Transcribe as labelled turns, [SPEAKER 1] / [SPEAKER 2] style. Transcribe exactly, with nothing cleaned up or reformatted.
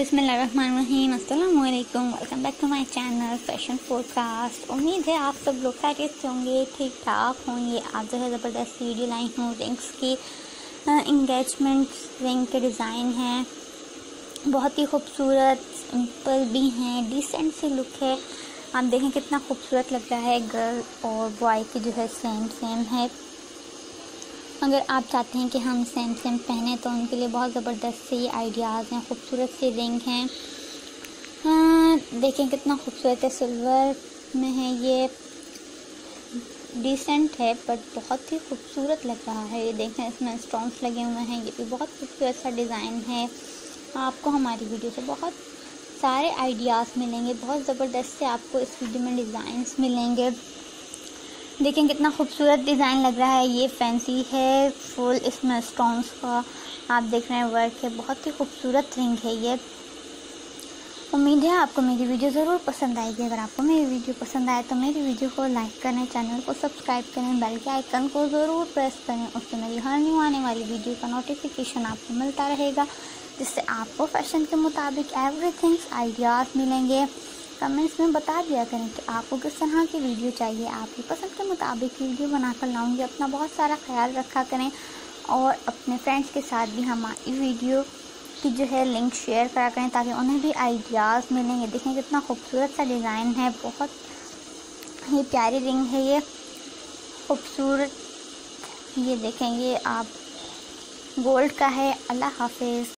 [SPEAKER 1] बिस्मिल्लाहिर्रहमानिर्रहीम, अस्सलाम वालेकुम। Welcome back to my channel fashion podcast. उम्मीद है आप सब लोग खैरियत से होंगे, ठीक ठाक होंगे। आज जो है ज़बरदस्त वीडियो लाई हूँ। रिंग्स की इंगेजमेंट रिंग के डिज़ाइन हैं, बहुत ही खूबसूरत, सिंपल भी हैं, डिसेंट सी लुक है। आप देखें कितना खूबसूरत लग रहा है। गर्ल और बॉय की जो है सेम सेम है। अगर आप चाहते हैं कि हम सेम सेम पहने तो उनके लिए बहुत ज़बरदस्त से ये आइडियाज़ हैं, खूबसूरत सी रिंग हैं। हाँ, देखें कितना खूबसूरत है, सिल्वर में है, ये डिसेंट है बट बहुत ही खूबसूरत लग रहा है। ये देखें इसमें स्टोन्स लगे हुए हैं, ये भी बहुत खूबसूरत सा डिज़ाइन है। आपको हमारी वीडियो से बहुत सारे आइडियाज़ मिलेंगे, बहुत ज़बरदस्त से आपको इस वीडियो में डिज़ाइंस मिलेंगे। देखें कितना खूबसूरत डिज़ाइन लग रहा है। ये फैंसी है, फुल इसमें स्टोन्स का आप देख रहे हैं वर्क है, बहुत ही खूबसूरत रिंग है ये। उम्मीद है आपको मेरी वीडियो ज़रूर पसंद आएगी। अगर आपको मेरी वीडियो पसंद आए तो मेरी वीडियो को लाइक करें, चैनल को सब्सक्राइब करें, बेल के आइकन को ज़रूर प्रेस करें। उससे मेरी हर न्यू आने वाली वीडियो का नोटिफिकेशन आपको मिलता रहेगा, जिससे आपको फैशन के मुताबिक एवरीथिंग आइडियाज़ मिलेंगे। कमेंट्स में बता दिया करें कि आपको किस तरह की वीडियो चाहिए, आपकी पसंद के मुताबिक वीडियो बनाकर लाऊंगी। अपना बहुत सारा ख्याल रखा करें और अपने फ्रेंड्स के साथ भी हमारी वीडियो की जो है लिंक शेयर करा करें ताकि उन्हें भी आइडियाज़ मिलेंगे। देखें कितना खूबसूरत सा डिज़ाइन है, बहुत ही प्यारी रिंग है ये, खूबसूरत। ये देखें, ये आप गोल्ड का है। अल्लाह हाफिज़।